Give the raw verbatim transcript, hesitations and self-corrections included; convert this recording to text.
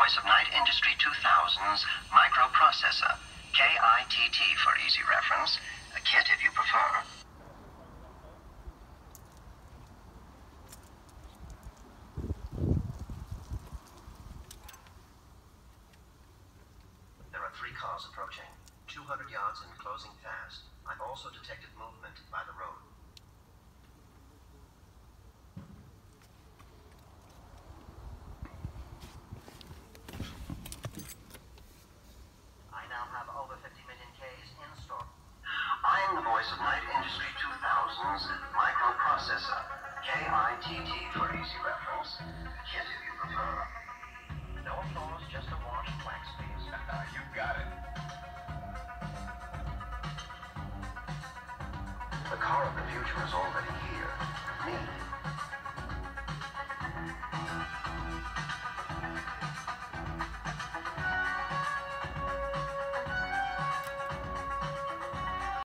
voice of Knight Industry two thousand's microprocessor, K I T T for easy reference, a kit if you prefer. There are three cars approaching, two hundred yards and closing fast. I've also detected movement by the road. I now have over fifty million Ks in store. I am the voice of Knight Industry two thousand's microprocessor, K I T T for easy reference, kit if you prefer. No applause, just a wash and wax, please. You got it. The car of the future is already here. Me.